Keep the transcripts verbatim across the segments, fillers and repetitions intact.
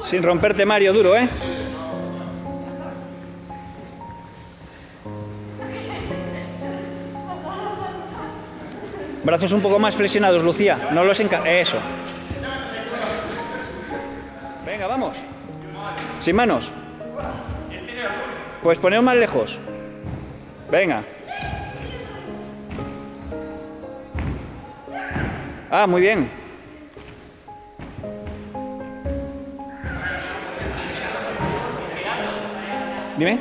Sin romperte, Mario, duro, ¿eh? Brazos un poco más flexionados, Lucía. No los enca... Eso. Venga, vamos. Sin manos. Pues poneos más lejos. Venga. Ah, muy bien. Dime.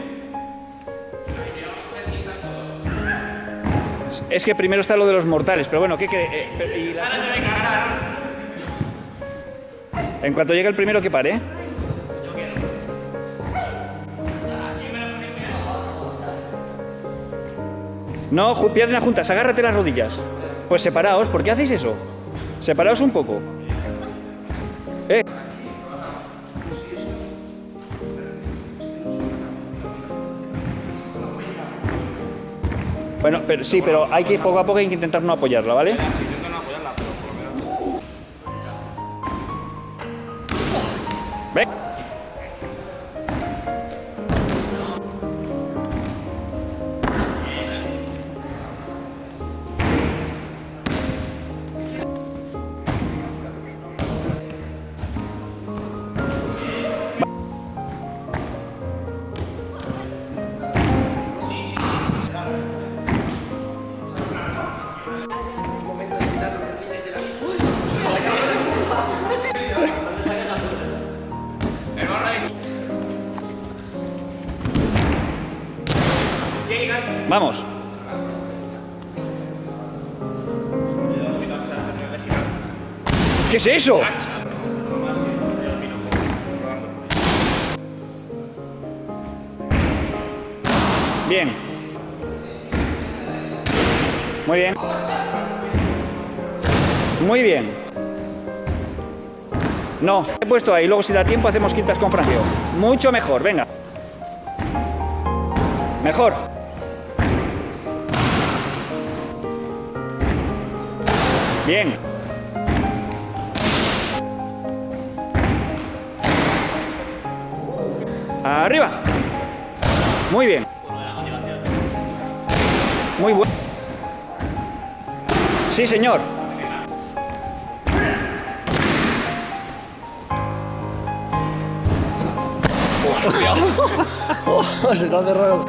Es que primero está lo de los mortales, pero bueno, ¿qué cree? Eh, pero, ¿y las... En cuanto llegue el primero, que pare. No, piernas juntas, agárrate las rodillas. Pues separaos, ¿por qué hacéis eso? Separaos un poco. Eh. Bueno, pero sí, pero hay que ir poco a poco, hay que intentar no apoyarla, ¿vale? Sí, intento no apoyarla, pero por lo menos... Ven. Vamos. ¿Qué es eso? Bien. Muy bien. Muy bien. No, he puesto ahí, luego si da tiempo hacemos quintas con franqueo. Mucho mejor, venga. Mejor. Bien. Arriba. Muy bien. Muy bueno. Sí, señor. Oh, se te ha cerrado.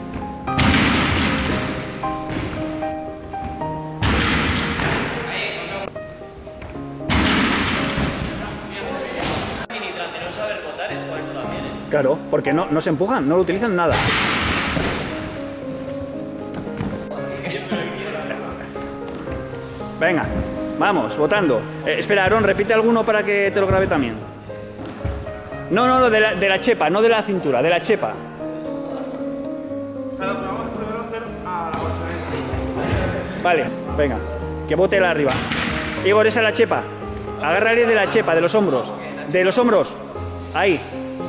Claro, porque no, no se empujan, no lo utilizan nada. Venga, vamos, votando. Eh, espera, Aarón, repite alguno para que te lo grabe también. No, no, no, de la, de la chepa, no de la cintura, de la chepa. Vale, venga, que bote la arriba. Igor, esa es la chepa. Agárrale de la chepa, de los hombros. De los hombros. Ahí.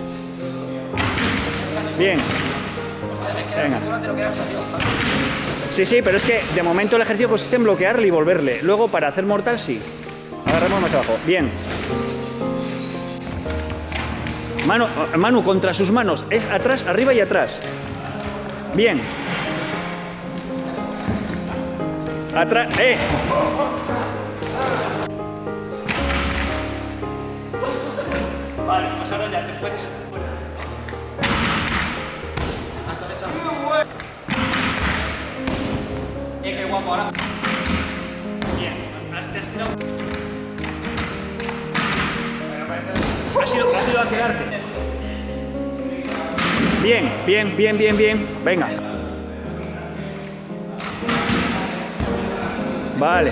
Bien. Venga. Sí, sí, pero es que de momento el ejercicio consiste en bloquearle y volverle. Luego, para hacer mortal, sí. Agarramos más abajo. Bien. Manu, Manu, contra sus manos. Es atrás, arriba y atrás. Bien. Atrás. ¡Eh! Vale, pues ahora ya te puedes... Eh, qué guapo ahora. Bien, has te has tirado. Has ido, has ido a quedarte. Bien, bien, bien, bien, bien. Venga. Vale.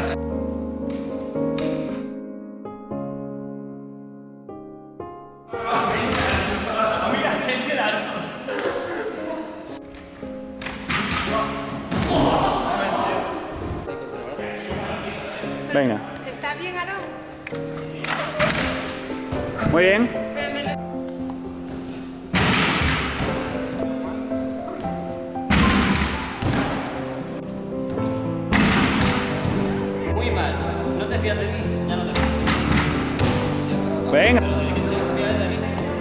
Venga. ¿Está bien, Aarón? Muy bien. Muy mal. No te fías de mí, ya no te fías. Venga. Pero de que te fías de mí.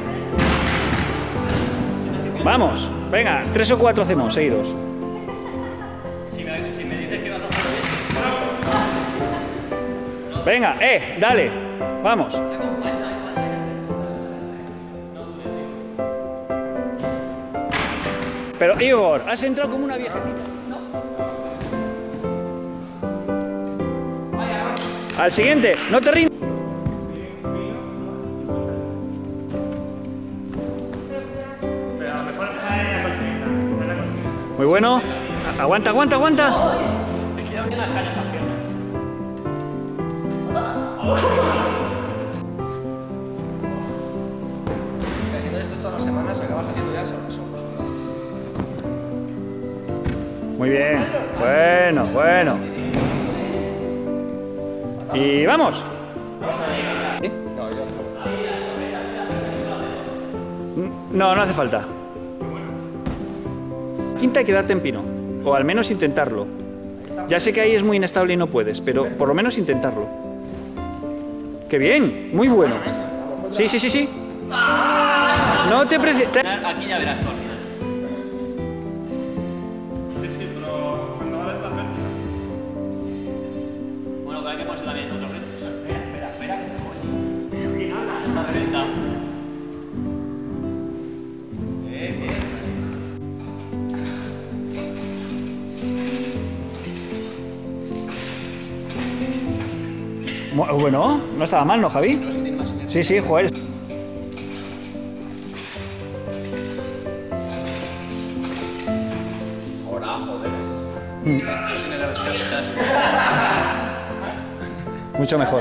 Vamos, venga, tres o cuatro hacemos, seguidos. Si me, si me dices que vas a hacer bien. Venga, eh, dale, vamos. Pero Igor, has entrado como una viejecita. No. Al siguiente, no te rindas. Muy bueno. Aguanta, aguanta, aguanta. Unas cañas campeonas. Haciendo esto todas las semanas acabas haciendo ya solos. Muy bien. Bueno, bueno. Y vamos. ¿Sí? No, yo No, no hace falta. Quinta hay que darte en pino. O al menos intentarlo. Ya sé que ahí es muy inestable y no puedes, pero por lo menos intentarlo. ¡Qué bien! Muy bueno. Sí, sí, sí, sí. No te precipites. Aquí ya verás tú al final. Sí, sí, pero cuando hagas la pérdida. Bueno, pero hay que ponerse también otros retos. Espera, espera, espera que te voy. Está reventado. Bueno, no estaba mal, ¿no, Javi? Sí, sí, joder. Ahora, joderes. Mucho mejor.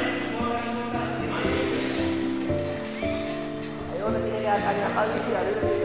Ahí donde tiene que dar caña a Javi y a